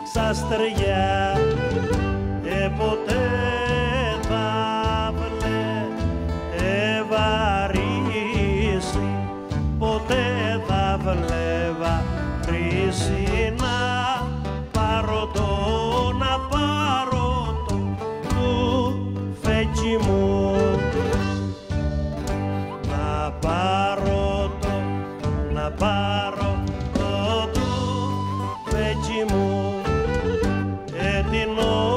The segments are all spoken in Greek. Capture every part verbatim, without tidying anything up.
ξαστεριά και ποτέ θα βλεβαρίσει, ποτέ θα βλεβαρίσει. Να πάρω το, να πάρω το τουφέκι μου, να πάρω το, να πάρω το τουφέκι μου και την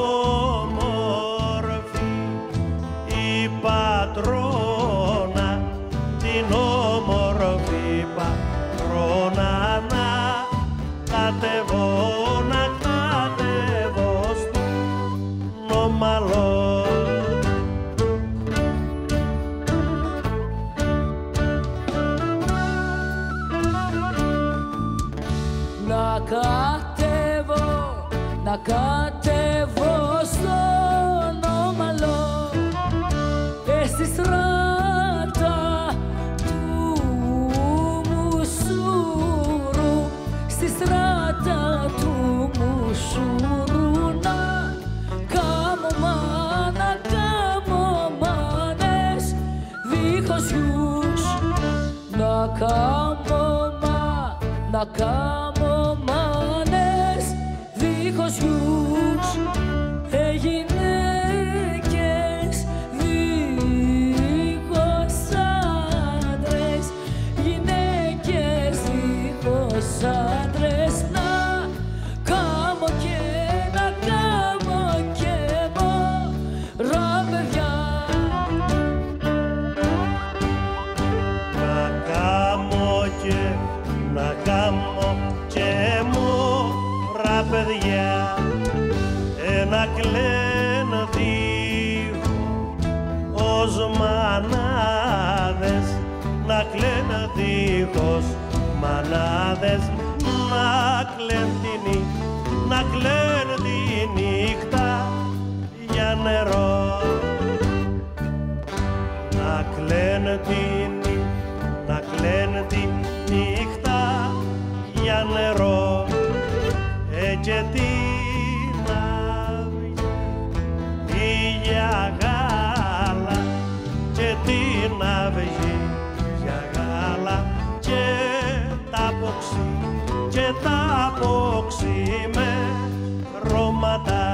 όμορφη η πατρόνα, την όμορφη πατρόνα, να κατεβώ, να κατεβώ στον ομαλό. Να κατέβω, να κατέβω στον ομαλό, ε, στη στράτα του Μουσούρου, στη στράτα του Μουσούρου. Να κάμω μάνα, κάμω μάνες δίχως γιους, να κάμω μα, να κάμω μάνες δίχως γιους, ε, γυναίκες δίχως άντρες, γυναίκες δίχως άντρες. Να κάμω και να κάμω και μωρά παιδιά, να κάμω και να κάμω και μωρά παιδιά, ένα κλαίνω δίχως μανάδες, να κλαίνω δίχως μανάδες, να κλαίνω τη νύχτα, να κλαίνω τη νύχτα για νερό, να κλαίνω τη νύχτα, να κλαίνω τη νύχτα για νερό, ε, και την αυγή για γάλα, και την αυγή για γάλα, και τα ποξί, και τα ποξί με χρώματα.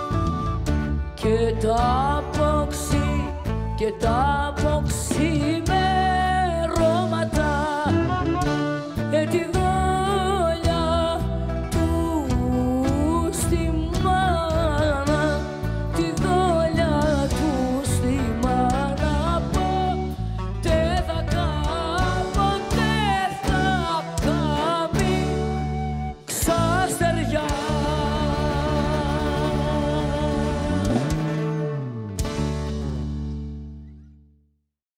και τα ποξί, και τα ποξί με